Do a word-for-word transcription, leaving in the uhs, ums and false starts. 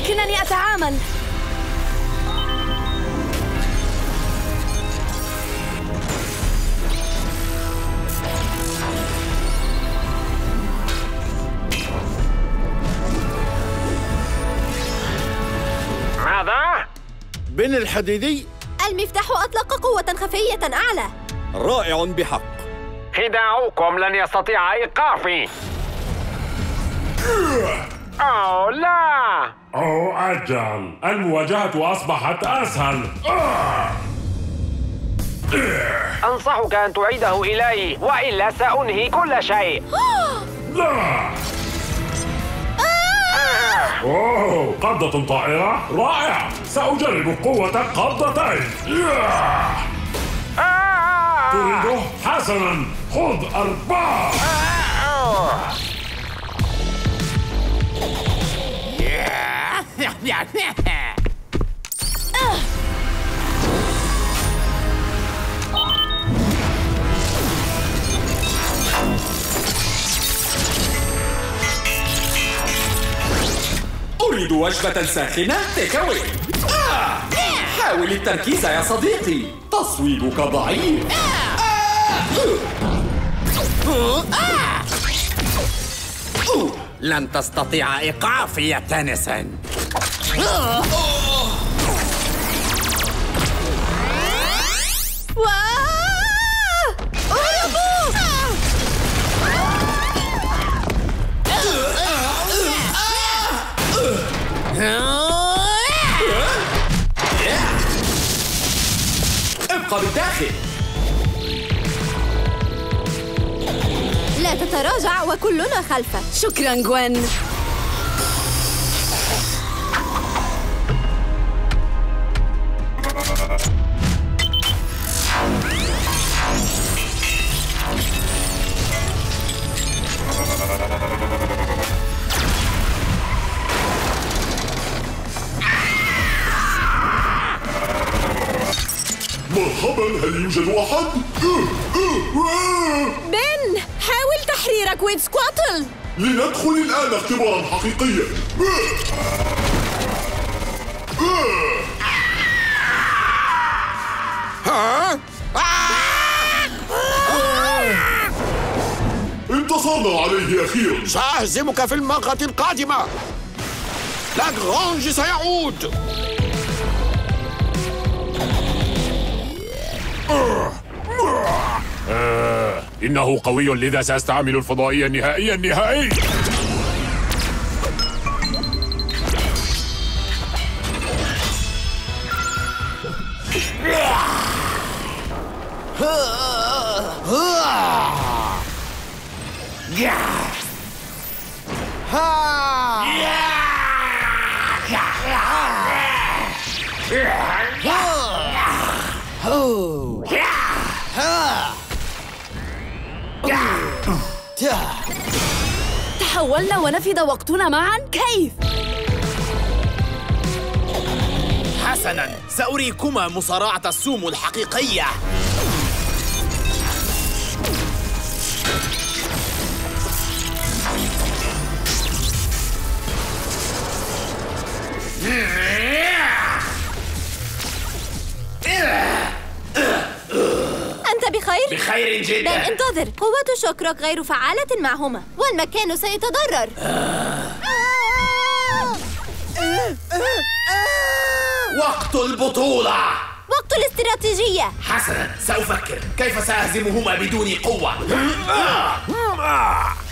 يمكنني أتعامل. ماذا؟ بن الحديدي، المفتاح أطلق قوة خفية أعلى. رائع بحق. خداعكم لن يستطيع إيقافي. أوه لا! أوه أجل، المواجهة أصبحت أسهل. أنصحك أن تعيده إلي وإلا سأنهي كل شيء. لا! أوه، قبضة طائرة رائع. سأجرب قوة قبضتين. تريده؟ حسناً، خذ أربعة. أريد وجبة ساخنة تيك أواي. آه! حاول التركيز يا صديقي، تصويبك ضعيف. لن تستطيع إيقافي يا تنسن. ابقى بالداخل. لا تتراجع وكلنا خلفك. شكراً غوين. مرحبا، هل يوجد أحد؟ بن، حاول تحرير كويتسكواتل. لندخل الآن اختبارا حقيقيا. ها؟ انتصرنا عليه أخيرا. سأهزمك في المرة القادمة. لاغرانج سيعود. آه، إنه قوي، لذا سأستعمل الفضائي النهائي النهائي. تحولنا ونفد وقتنا معاً؟ كيف؟ حسناً، سأريكما مصارعة السومو الحقيقية. أنت بخير؟ بخير جدا. بل انتظر، قوة شوكروك غير فعالة معهما والمكان سيتضرر. وقت البطولة. وقت الاستراتيجية. حسناً، سأفكر كيف سأهزمهما بدون قوة.